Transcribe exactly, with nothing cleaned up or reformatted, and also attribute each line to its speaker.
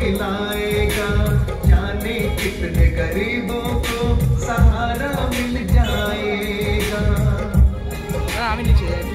Speaker 1: दिलाएगा, जाने कितने गरीबों को सहारा मिल जाएगा।
Speaker 2: আমি নিচে